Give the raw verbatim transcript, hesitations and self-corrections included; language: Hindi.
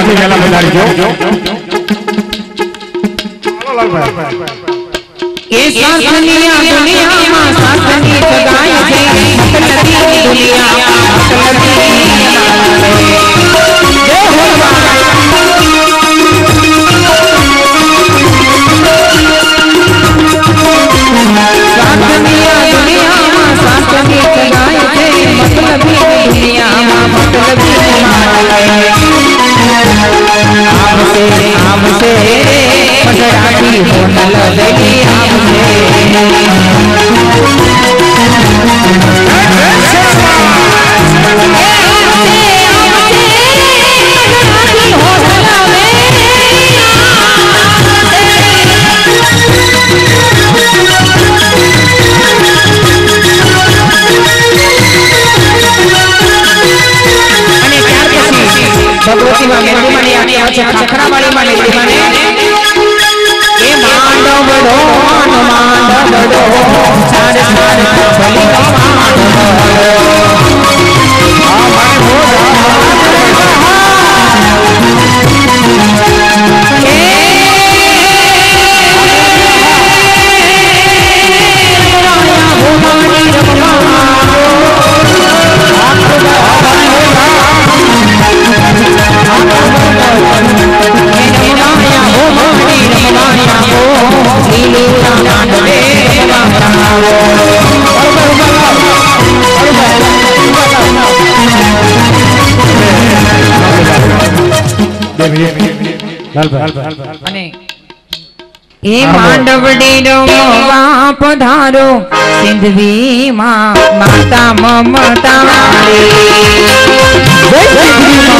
से मेला बजारी जो ये सासनिया दुनिया मां सासनी जगाई है मतलबी दुनिया मतलबी जय हो सासनिया दुनिया मां सासनी जगाई है मतलबी दुनिया मां मतलबी हमसे हमसे पटराटी होने लगी हमसे भगवती मां मेरी माने आने आछे खखरा वाली माने मेरी माने ए मांडव बड़ो मांडव बड़ो चार चार भली मांडव आ माने हो ए राया हो मानी रमना ए मांडवड़ी रो बाप धारो सिंधवी मां माता ममता